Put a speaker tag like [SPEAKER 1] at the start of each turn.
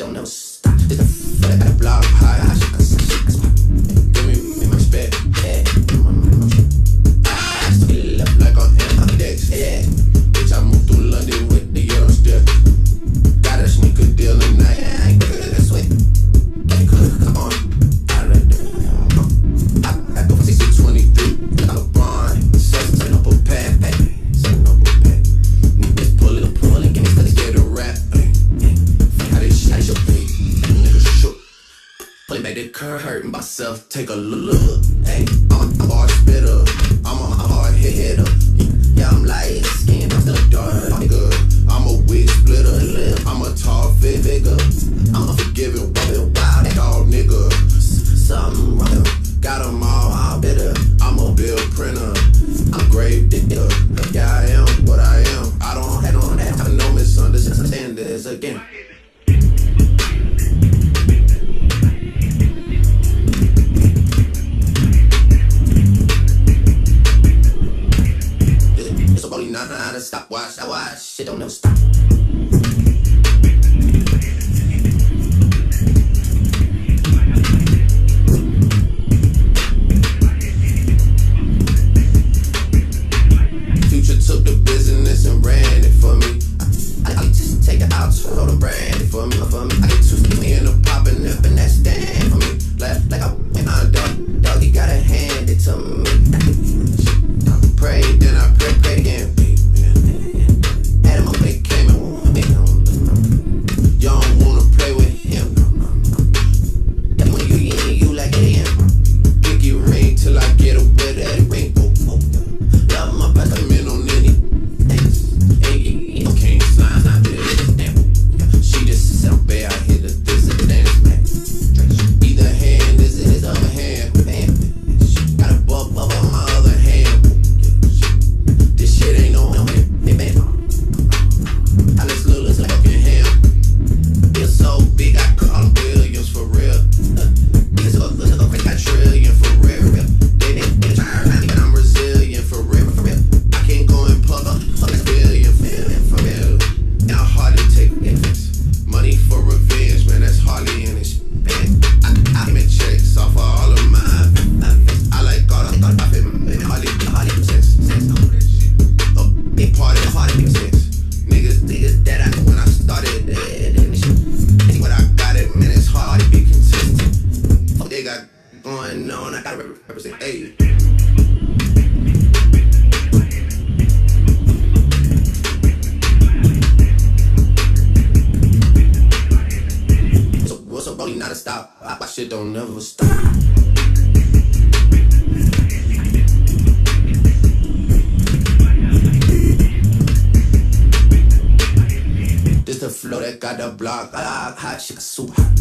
[SPEAKER 1] don't never stop. It's the flow that got the block high. Give me my respect. Yeah. I still left like on Index. Yeah. Bitch, I moved through London with the Euro strip. Got a sneaker deal tonight. I ain't good at that sweat. Come on. I go for 60-23. I'm LeBron. Setting up a pad. Setting up a pad. Niggas pull it, give me cause they scared to rap. How they your beat. Nigga shook. Play back the curve, hurting myself. Take a look. Hey, I'm a hard spitter. I'm a hard hitter. Yeah, I'm light skin, I'm still dark, nigga. I'm a wig splitter, I'm a tall figure. I'm a forgiving, wild dog, nigga. Something wrong, got them all bitter. I'm a bill printer, I'm grave digger. Yeah, I am what I am. I don't have no misunderstand this again. Nah, to stop, watch, shit don't never stop. Future took the business and ran it for me. I just take it out, so the brand it for me. I get too million of popping up and that's stand for me. Like I went on dog, you gotta hand it to me. Pray, then I pray again. Shit don't never stop. This the flow that got the block hot, shit super hot.